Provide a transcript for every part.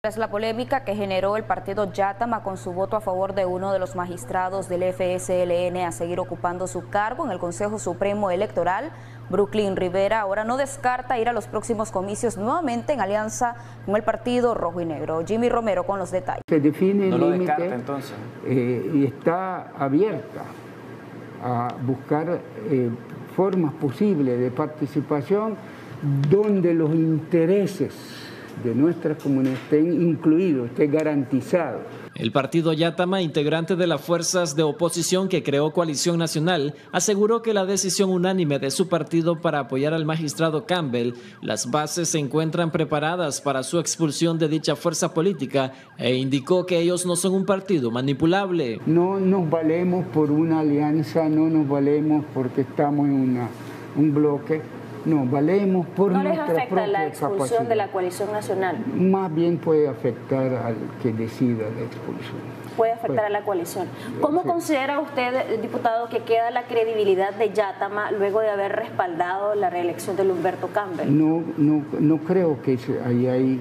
Es la polémica que generó el partido Yatama con su voto a favor de uno de los magistrados del FSLN a seguir ocupando su cargo en el Consejo Supremo Electoral. Brooklyn Rivera ahora no descarta ir a los próximos comicios nuevamente en alianza con el Partido Rojo y Negro. Jimmy Romero con los detalles. Se define el límite, descarta, entonces. Y está abierta a buscar formas posibles de participación donde los intereses de nuestra comunidad estén incluidos, esté garantizado. El partido Yatama, integrante de las fuerzas de oposición que creó Coalición Nacional, aseguró que la decisión unánime de su partido para apoyar al magistrado Campbell, las bases se encuentran preparadas para su expulsión de dicha fuerza política e indicó que ellos no son un partido manipulable. No nos valemos por una alianza, no nos valemos porque estamos en un bloque. No, valemos por nuestra propia capacidad. ¿No les afecta la expulsión de la Coalición Nacional? Más bien puede afectar al que decida la expulsión. Puede afectar a la coalición. ¿Cómo considera usted, diputado, que queda la credibilidad de Yatama luego de haber respaldado la reelección de Humberto Campbell? No creo que hay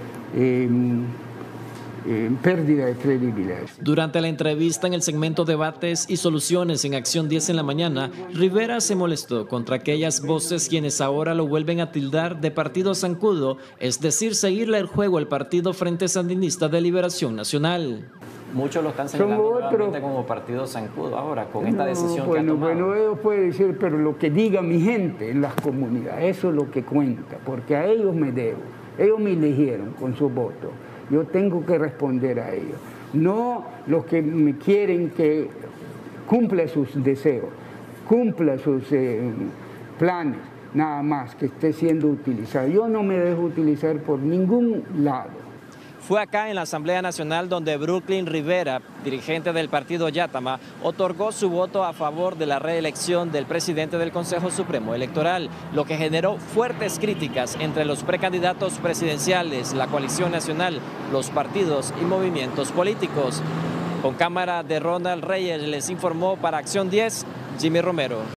pérdida de credibilidad. Durante la entrevista en el segmento Debates y Soluciones en Acción 10 en la mañana, Rivera se molestó contra aquellas voces quienes ahora lo vuelven a tildar de partido zancudo, es decir, seguirle el juego al Partido Frente Sandinista de Liberación Nacional. Muchos lo están señalando nuevamente como partido zancudo ahora, con esta decisión que ha tomado. Bueno, ellos pueden decir, pero lo que diga mi gente en las comunidades, eso es lo que cuenta, porque a ellos me debo, ellos me eligieron con su voto. Yo tengo que responder a ellos, no los que me quieren que cumpla sus deseos, cumpla sus planes, nada más que esté siendo utilizado. Yo no me dejo utilizar por ningún lado. Fue acá en la Asamblea Nacional donde Brooklyn Rivera, dirigente del partido Yatama, otorgó su voto a favor de la reelección del presidente del Consejo Supremo Electoral, lo que generó fuertes críticas entre los precandidatos presidenciales, la Coalición Nacional, los partidos y movimientos políticos. Con cámara de Ronald Reyes les informó para Acción 10, Jimmy Romero.